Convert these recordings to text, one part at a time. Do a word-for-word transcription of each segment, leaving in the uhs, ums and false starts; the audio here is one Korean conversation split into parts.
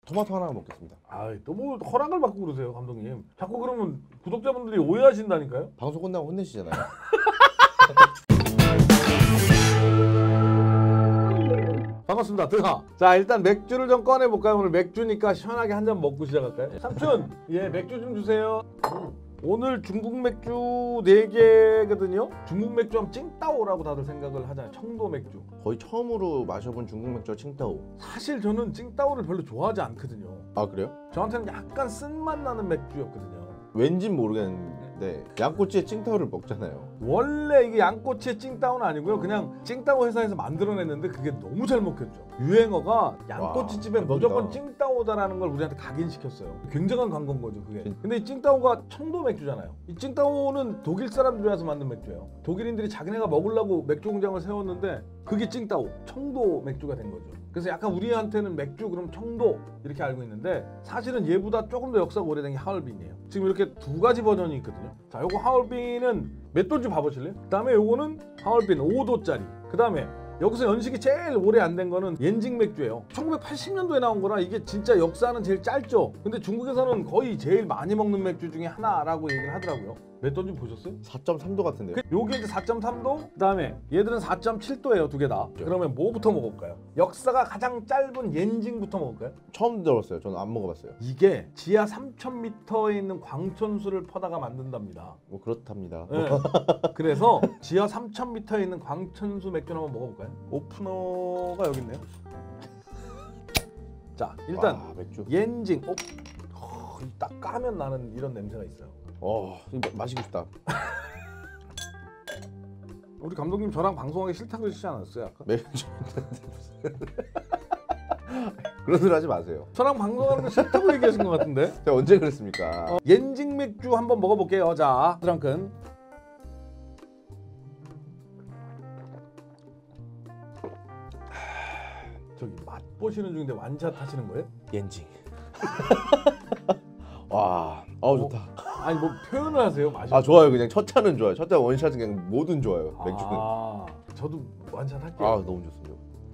토마토 하나 먹겠습니다. 아, 또 뭐 허락을 받고 그러세요, 감독님. 자꾸 그러면 구독자분들이 오해하신다니까요. 방송 끝나고 혼내시잖아요. 반갑습니다, 드하. 자, 일단 맥주를 좀 꺼내볼까요? 오늘 맥주니까 시원하게 한 잔 먹고 시작할까요? 삼촌, 예, 맥주 좀 주세요. 오늘 중국 맥주 네 개거든요. 중국 맥주 하면 찡따오라고 다들 생각을 하잖아요. 청도 맥주. 거의 처음으로 마셔본 중국 맥주가 칭따오. 사실 저는 찡따오를 별로 좋아하지 않거든요. 아 그래요? 저한테는 약간 쓴맛 나는 맥주였거든요. 왠진 모르겠는데 양꼬치에 칭따오를 먹잖아요. 원래 이게 양꼬치의 찡따오는 아니고요. 그냥 찡따오 회사에서 만들어냈는데 그게 너무 잘 먹혔죠. 유행어가 양꼬치집에 와, 무조건 대박이다. 찡따오다라는 걸 우리한테 각인시켰어요. 굉장한 광고인 거죠, 그게. 진- 근데 이 찡따오가 청도 맥주잖아요. 이 찡따오는 독일 사람들이 와서 만든 맥주예요. 독일인들이 자기네가 먹으려고 맥주 공장을 세웠는데 그게 찡따오, 청도 맥주가 된 거죠. 그래서 약간 우리한테는 맥주 그럼 청도 이렇게 알고 있는데 사실은 얘보다 조금 더 역사가 오래된 게 하얼빈이에요. 지금 이렇게 두 가지 버전이 있거든요. 자, 요거 하얼빈은 몇 도인지 봐보실래요? 그 다음에 요거는 하얼빈 오 도짜리. 그 다음에 여기서 연식이 제일 오래 안 된 거는 옌징 맥주예요. 천구백팔십 년도에 나온 거라 이게 진짜 역사는 제일 짧죠. 근데 중국에서는 거의 제일 많이 먹는 맥주 중에 하나라고 얘기를 하더라고요. 몇 도인지 보셨어요? 사 점 삼 도 같은데요? 그- 요게 이제 사 점 삼 도, 그 다음에 얘들은 사 점 칠 도예요, 두 개 다. 그러면 뭐부터 먹을까요? 역사가 가장 짧은 옌징부터 먹을까요? 처음 들어봤어요. 저는 안 먹어봤어요. 이게 지하 삼천 미터에 있는 광천수를 퍼다가 만든답니다. 뭐 그렇답니다. 네. 그래서 지하 삼천 미터에 있는 광천수 맥주를 한번 먹어볼까요? 오프너가 여기 있네요. 자, 일단 와, 맥주. 옌징. 어, 어, 이딱 까면 나는 이런 냄새가 있어요. 어, 이거 마시고 싶다. 우리 감독님 저랑 방송하기 싫다고 그러시지 않았어요, 아까? 맥주. 그런 소리 하지 마세요. 저랑 방송하는 거 싫다고 얘기하신 것 같은데? 제가 언제 그랬습니까? 어, 옌징 맥주 한번 먹어볼게요. 자, 드랑큰. 저기 맛 보시는 중인데 완샷 하시는 거예요? 옌징. 와, 아우 좋다. 아니 뭐 표현을 하세요, 맛이. 아 좋아요. 그냥 첫 잔은 좋아요. 첫 잔 원샷은 그냥 뭐든 좋아요. 맥주는. 아, 저도 완샷 할게요. 아 너무 좋습니다.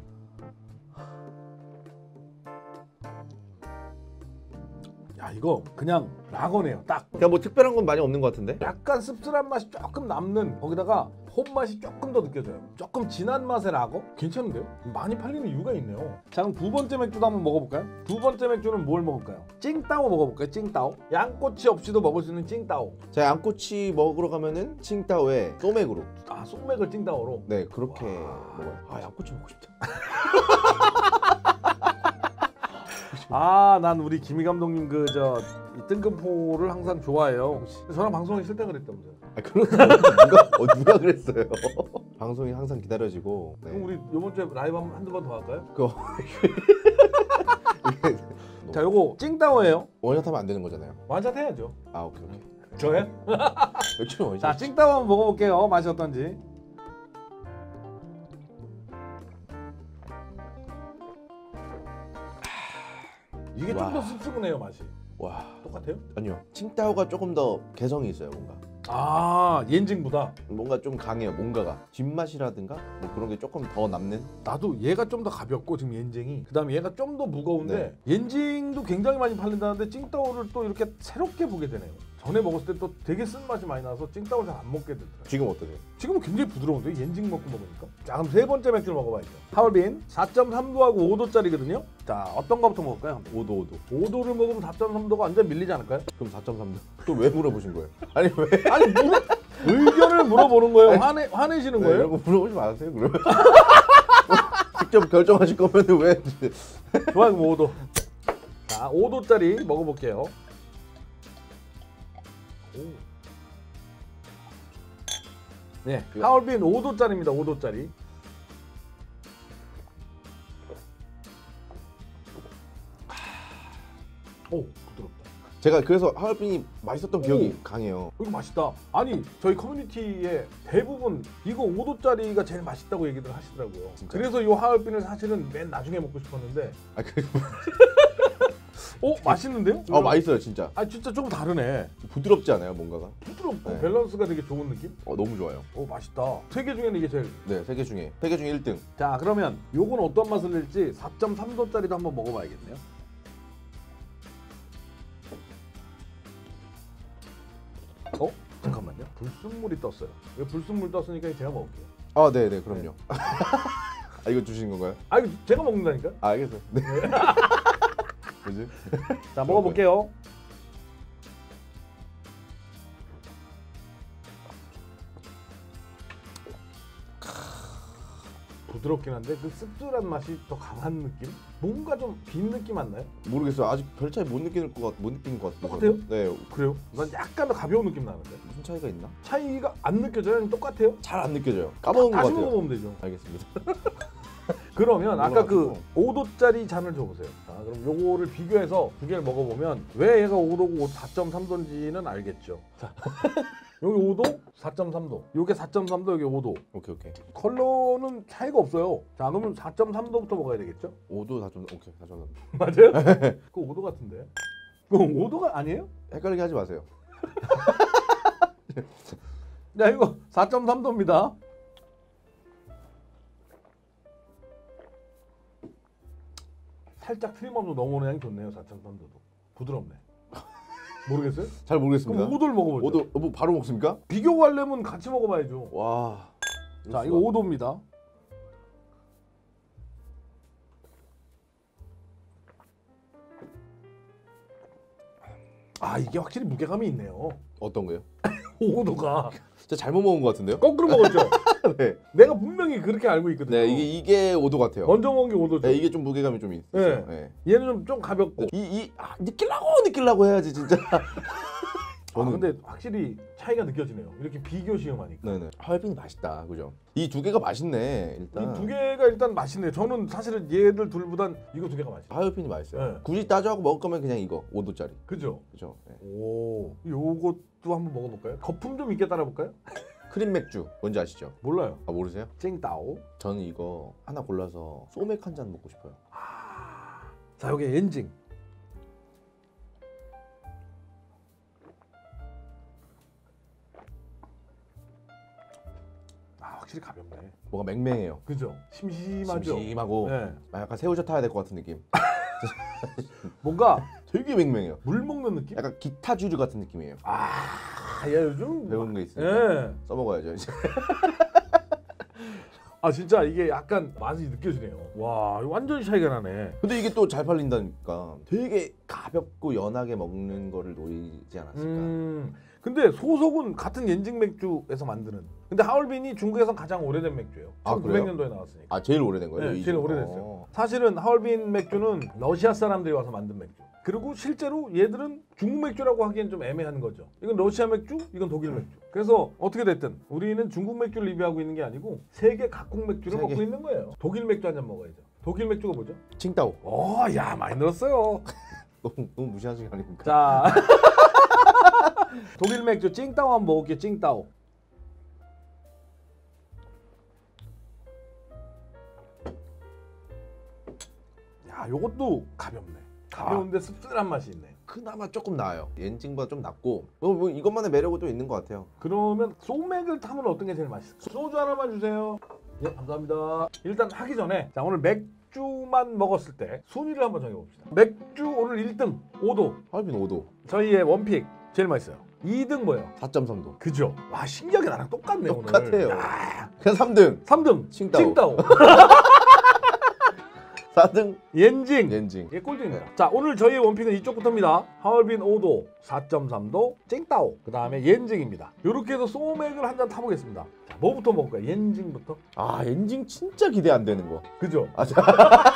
야, 이거 그냥 라거네요, 딱. 그냥 뭐 특별한 건 많이 없는 것 같은데? 약간 씁쓸한 맛이 조금 남는, 거기다가 홈 맛이 조금 더 느껴져요. 조금 진한 맛의 라거? 괜찮은데요? 많이 팔리는 이유가 있네요. 자, 그럼 두 번째 맥주도 한번 먹어볼까요? 두 번째 맥주는 뭘 먹을까요? 찡따오 먹어볼까요? 찡따오. 양꼬치 없이도 먹을 수 있는 찡따오. 제가 양꼬치 먹으러 가면은 칭따오에 소맥으로. 아, 속맥을 찡따오로. 네 그렇게 먹어요. 아 양꼬치 먹고 싶다. 아, 난 우리 김희 감독님 그 저 뜬금포를 항상 좋아해요. 저랑 방송하기 싫다 그랬다면서요. 아 그런 누가 어, 누가 그랬어요? 방송이 항상 기다려지고. 네. 그럼 우리 이번 주에 라이브 한, 한두 번 더 할까요? 그거 자, 요거 찡따오예요. 원샷 하면 안 되는 거잖아요. 완샷 해야죠. 아 오케이 오케이. 저요? 맥주는 원샷. 자, 찡따오 한번 먹어볼게요. 맛이 어떤지. 이게 좀 더 와. 씁쓸하네요, 맛이. 와 똑같아요? 아니요. 칭따오가 조금 더 개성이 있어요 뭔가. 아, 옌징보다. 뭔가 좀 강해요 뭔가가. 뒷맛이라든가 뭐 그런 게 조금 더 남는. 나도 얘가 좀 더 가볍고 지금 옌징이. 그다음에 얘가 좀 더 무거운데 옌징도 굉장히 많이 팔린다는데 찡따오를 또 이렇게 새롭게 보게 되네요. 전에 먹었을 때 또 되게 쓴맛이 많이 나서 찡따오를 잘 안 먹게 되더라고요. 지금 어떠세요? 지금은 굉장히 부드러운데 옌징 먹고 먹으니까. 자, 그럼 세 번째 맥주를 먹어봐야죠. 하얼빈 사 점 삼 도하고 오 도짜리거든요. 자, 어떤 거부터 먹을까요? 오 도 오 도. 오 도를 먹으면 사 점 삼 도가 완전 밀리지 않을까요? 그럼 사 점 삼 도. 또 왜 물어보신 거예요? 아니 왜? 아니, 물어, 의견을 물어보는 거예요. 화내, 화내시는 네, 거예요? 이런 거 물어보지 마세요 그러면. 직접 결정하실 거면 왜? 좋아요, 그럼 오 도. 자, 오 도짜리 먹어볼게요. 오. 네, 하얼빈 오 도짜리입니다. 오 도짜리. 오, 부드럽다. 제가 그래서 하얼빈이 맛있었던 기억이 오. 강해요. 이거 맛있다. 아니, 저희 커뮤니티에 대부분 이거 오 도짜리가 제일 맛있다고 얘기들 하시더라고요. 진짜요? 그래서 이 하얼빈을 사실은 맨 나중에 먹고 싶었는데, 아 그. 어, 맛있는데요? 어 맛있어요 진짜. 아, 진짜 조금 다르네. 부드럽지 않아요 뭔가가? 부드럽고 네. 밸런스가 되게 좋은 느낌? 어 너무 좋아요. 오, 맛있다. 세 개 중에는 이게 제일. 네 세 개 중에 세 개 중에 일 등. 자, 그러면 요건 어떤 맛을 낼지 사 점 삼 도짜리도 한번 먹어봐야겠네요. 어? 잠깐만요. 불순물이 떴어요. 이거 불순물 떴으니까 제가 먹을게요. 아, 네, 네, 그럼요. 아, 이거 주시는 건가요? 아, 이거 제가 먹는다니까. 아, 알겠어요. 네. 뭐지? 자, 먹어볼게요. 부드럽긴 한데 그 씁쓸한 맛이 더 강한 느낌? 뭔가 좀 빈 느낌 안 나요? 모르겠어요. 아직 별 차이 못 느끼는 것 같, 못 느낀 것 같아요. 똑같아요? 네. 그래요? 난 약간 더 가벼운 느낌 나는데. 무슨 차이가 있나? 차이가 안 느껴져요? 아니면 똑같아요? 잘 안 느껴져요. 까먹은 것 다시 같아요. 먹어보면 되죠. 알겠습니다. 그러면 아까 그 몰라가지고. 오 도짜리 잔을 줘보세요. 자, 그럼 요거를 비교해서 두 개를 먹어보면 왜 얘가 오 도고 사 점 삼 도인지는 알겠죠. 자, 여기 오 도, 사 점 삼 도. 요게 사 점 삼 도, 여기 오 도. 오케이, 오케이. 컬러는 차이가 없어요. 자, 그러면 사 점 삼 도부터 먹어야 되겠죠? 오 도 다 좀 오케이, 다 좀. 맞아요? 그거 오 도 같은데. 그거 오 도가 아니에요? 헷갈리게 하지 마세요. 야, 이거 사 점 삼 도입니다. 살짝 트림업도 넘어오는 향이 좋네요. 사 점 삼 도도. 부드럽네. 모르겠어요? 잘 모르겠습니다. 그럼 오 도를 먹어보죠. 오 도, 뭐 바로 먹습니까? 비교하려면 같이 먹어봐야죠. 와. 자, 이거 오 도입니다. 아, 이게 확실히 무게감이 있네요. 어떤 거요? 오 도가 진짜 잘못 먹은 것 같은데요? 거꾸로 먹었죠? 네. 내가 분명히 그렇게 알고 있거든요. 네, 이게 이게 오 도 같아요. 먼저 먹은 게 오 도죠. 네, 이게 좀 무게감이 좀 있어요. 네. 네. 얘는 좀, 좀 가볍고. 이, 이, 아, 느끼려고 느끼려고 해야지 진짜. 아, 근데 확실히 차이가 느껴지네요. 이렇게 비교 시험하니까. 네네. 하얼빈이 맛있다, 그죠? 이 두 개가 맛있네, 일단. 이 두 개가 일단 맛있네요. 저는 사실은 얘들 둘보단 이거 두 개가 맛있어요. 하얼빈이 맛있어요. 네. 굳이 따져하고 먹을 거면 그냥 이거 오 도짜리. 그죠? 그죠? 네. 오, 요것도 한번 먹어볼까요? 거품 좀 있게 따라볼까요? 크림 맥주 뭔지 아시죠? 몰라요. 아, 모르세요? 쨍따오. 저는 이거 하나 골라서 소맥 한 잔 먹고 싶어요. 아, 자, 여기 엔징. 아, 확실히 가볍네. 뭐가 맹맹해요. 그죠? 심심하죠? 심심하고 네. 아, 약간 새우젓 타야 될 것 같은 느낌. 뭔가 되게 맹맹해요. 물 먹는 느낌? 약간 기타 주류 같은 느낌이에요. 아, 야, 요즘 배우는 게 있으니까 예. 써먹어야죠 이제. 아, 진짜 이게 약간 맛이 느껴지네요. 와, 이거 완전히 차이가 나네. 근데 이게 또 잘 팔린다니까 되게 가볍고 연하게 먹는 거를 노리지 않았을까. 음, 근데 소속은 같은 엔징 맥주에서 만드는. 근데 하얼빈이 중국에선 가장 오래된 맥주예요. 아, 천구백 년도에 나왔으니까. 아, 제일 오래된 거예요? 네, 이 제일 집? 오래됐어요. 어. 사실은 하얼빈 맥주는 러시아 사람들이 와서 만든 맥주. 그리고 실제로 얘들은 중국 맥주라고 하기엔 좀 애매한 거죠. 이건 러시아 맥주, 이건 독일 맥주. 그래서 어떻게 됐든 우리는 중국 맥주를 리뷰하고 있는 게 아니고 세계 각국 맥주를 세계. 먹고 있는 거예요. 독일 맥주 한 잔 먹어야죠. 독일 맥주가 뭐죠? 칭따오. 오, 야, 많이 늘었어요. 너무, 너무 무시한 시간 아닙니까? 자, 독일 맥주 찡따오 한번 먹을게요. 찡따오. 야, 요것도 가볍네. 가벼운데 씁쓸한 맛이 있네. 그나마 조금 나아요. 엔징보다 좀 낫고 뭐, 뭐 이것만의 매력은 또 있는 것 같아요. 그러면 소맥을 타면 어떤 게 제일 맛있을까? 소주 하나만 주세요. 네, 감사합니다. 일단 하기 전에 자, 오늘 맥주만 먹었을 때 순위를 한번 정해봅시다. 맥주 오늘 일 등 오 도. 하얼빈 오 도. 저희의 원픽 제일 맛있어요. 이 등 뭐예요? 사 점 삼 도. 그죠? 와, 신기하게 나랑 똑같네. 똑같아요. 오늘. 야, 그냥 삼 등. 삼 등 칭따오. 칭따오. 사 등. 엔징. 엔징. 이게 꼴등입니다. 자, 오늘 저희의 원픽은 이쪽부터입니다. 하얼빈 오 도, 사 점 삼 도, 쨍따오, 그 다음에 옌징입니다. 이렇게 해서 소맥을 한 잔 타보겠습니다. 자, 뭐부터 먹을까요? 옌징부터? 아, 엔징 진짜 기대 안 되는 거. 그죠? 아, 자,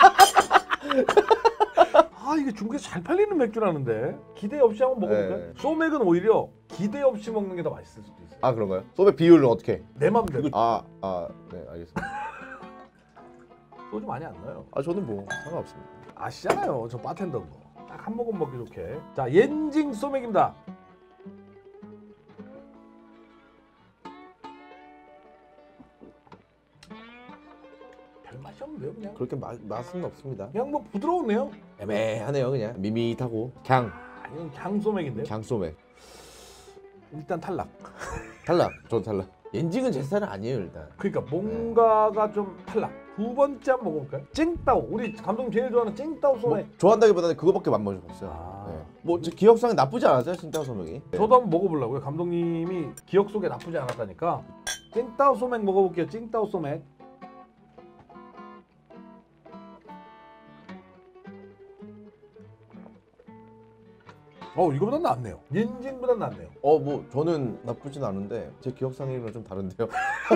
아, 이게 중국에서 잘 팔리는 맥주라는데 기대 없이 한번 먹어볼까요? 네. 소맥은 오히려 기대 없이 먹는 게 더 맛있을 수도 있어요. 아, 그런가요? 소맥 비율은 어떻게? 내 맘대로. 아, 아, 네, 알겠습니다. 소주 많이 안 넣어요. 아, 저는 뭐 상관없습니다. 아시잖아요. 저 바텐더인 거. 딱 한 모금 먹기 좋게. 자, 옌징 소맥입니다. 별 맛이 없는데요, 그냥. 그렇게 마, 맛은 없습니다. 그냥 뭐 부드러우네요. 애매하네요, 그냥. 밋밋하고 갱, 아, 이건 강 소맥인데요. 갱 소맥. 일단 탈락. 탈락. 저 탈락. 엔징은 제 스타일은 아니에요, 일단. 그러니까 뭔가가 좀 탈락. 두 번째 한번 먹어볼까요? 찡따오. 우리 감독님 제일 좋아하는 찡따오 뭐, 소맥. 좋아한다기보다는 그거밖에 안 먹어봤어요. 아. 네. 뭐 제 기억상에 나쁘지 않았어요, 찡따오 소맥이. 네. 저도 한번 먹어보려고요. 감독님이 기억 속에 나쁘지 않았다니까. 찡따오 소맥 먹어볼게요. 찡따오 소맥. 어 이거보단 낫네요. 옌징보단 낫네요. 어, 뭐 저는 나쁘진 않은데 제 기억상이랑 좀 다른데요.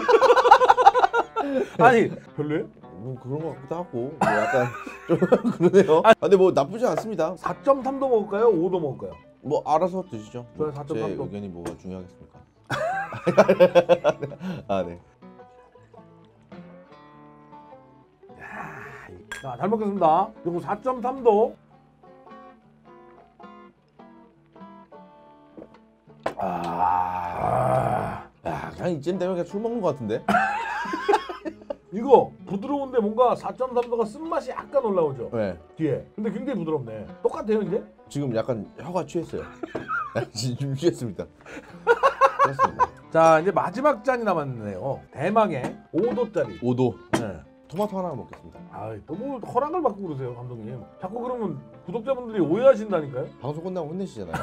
아니 별로예요? 뭐 그런 것 같기도 하고 뭐 약간 좀 그러네요. 아, 근데 뭐 나쁘지 않습니다. 사 점 삼도 먹을까요? 오도 먹을까요? 뭐 알아서 드시죠. 저는 뭐 사 점 제 삼 도. 의견이 뭐가 중요하겠습니까? 아 네. 자, 잘 먹겠습니다. 그리고 사 점 삼도. 아, 야, 그냥 이쯤 되면 그냥 술 먹는 것 같은데? 이거 부드러운데 뭔가 사 점 삼도가 쓴맛이 약간 올라오죠. 네. 뒤에. 근데 굉장히 부드럽네. 똑같아요 이제? 지금 약간 혀가 취했어요. 지금 취했습니다. 그렇습니다. 자 이제 마지막 잔이 남았네요. 대망의 오 도짜리. 오 도. 네. 토마토 하나 먹겠습니다. 아 너무 허락을 받고 그러세요 감독님. 자꾸 그러면 구독자분들이 오해하신다니까요. 방송 끝나고 혼내시잖아요.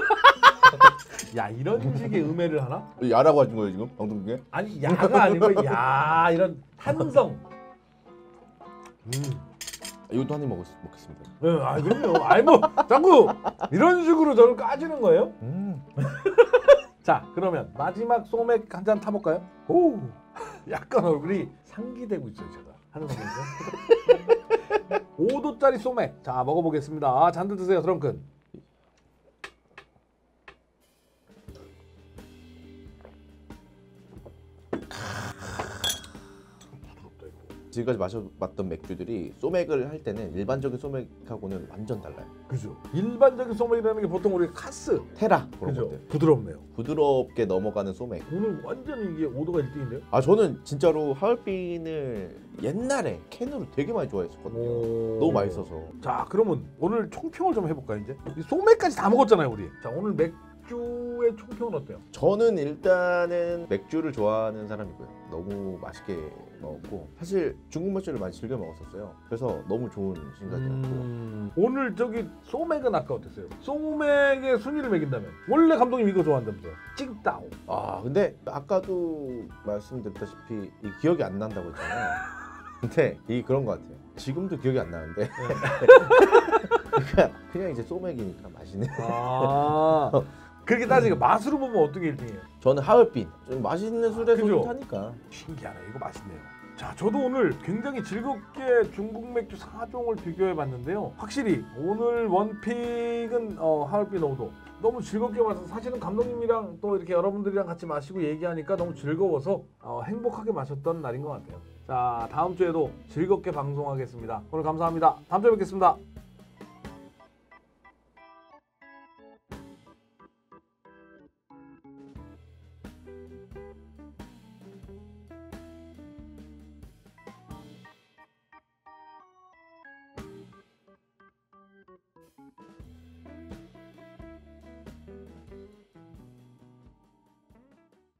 야 이런 식의 음해를 하나? 야라고 하신 거예요 지금? 방송국에? 아니 야가 아니고 야 이런 탄성. 음. 이것도 한 입 먹겠습니다. 네, 아 그럼요. 아이 뭐 자꾸 이런 식으로 저를 까지는 거예요? 음. 자 그러면 마지막 소맥 한 잔 타볼까요? 오 약간 얼굴이 상기되고 있어요 제가 하는 거면서. 오 도짜리 소맥 자 먹어보겠습니다. 아, 잔들 드세요 드렁큰. 지금까지 마셔봤던 맥주들이 소맥을 할 때는 일반적인 소맥하고는 완전 달라요. 그죠. 일반적인 소맥이라는 게 보통 우리 카스. 테라 그런 그죠. 것들. 부드럽네요. 부드럽게 넘어가는 소맥. 오늘 완전히 이게 오도가 일 등인데요? 아 저는 진짜로 하얼빈을 옛날에 캔으로 되게 많이 좋아했었거든요. 오. 너무 맛있어서. 자 그러면 오늘 총평을 좀 해볼까요 이제? 이 소맥까지 다 먹었잖아요 우리. 자 오늘 맥주의 총평은 어때요? 저는 일단은 맥주를 좋아하는 사람이고요. 너무 맛있게 먹었고 사실 중국 맥주를 많이 즐겨 먹었었어요. 그래서 너무 좋은 시간이었고 음... 오늘 저기 소맥은 아까 어땠어요? 소맥의 순위를 매긴다면 원래 감독님 이거 좋아한다면서요? 찡따오. 아 근데 아까도 말씀드렸다시피 이 기억이 안 난다고 했잖아요. 근데 이게 그런 것 같아요. 지금도 기억이 안 나는데 그러니까 그냥 이제 소맥이니까 맛있네. 아 그렇게 따지니까 맛으로 보면 어떤 게 일 등이에요? 저는 하얼빈 좀 맛있는 술에 그죠? 손이 타니까. 신기하네. 이거 맛있네요. 자, 저도 오늘 굉장히 즐겁게 중국 맥주 사 종을 비교해 봤는데요. 확실히 오늘 원픽은 어, 하얼빈 오 도 너무 즐겁게 마셔서 사실은 감독님이랑 또 이렇게 여러분들이랑 같이 마시고 얘기하니까 너무 즐거워서 어, 행복하게 마셨던 날인 것 같아요. 자, 다음 주에도 즐겁게 방송하겠습니다. 오늘 감사합니다. 다음 주에 뵙겠습니다.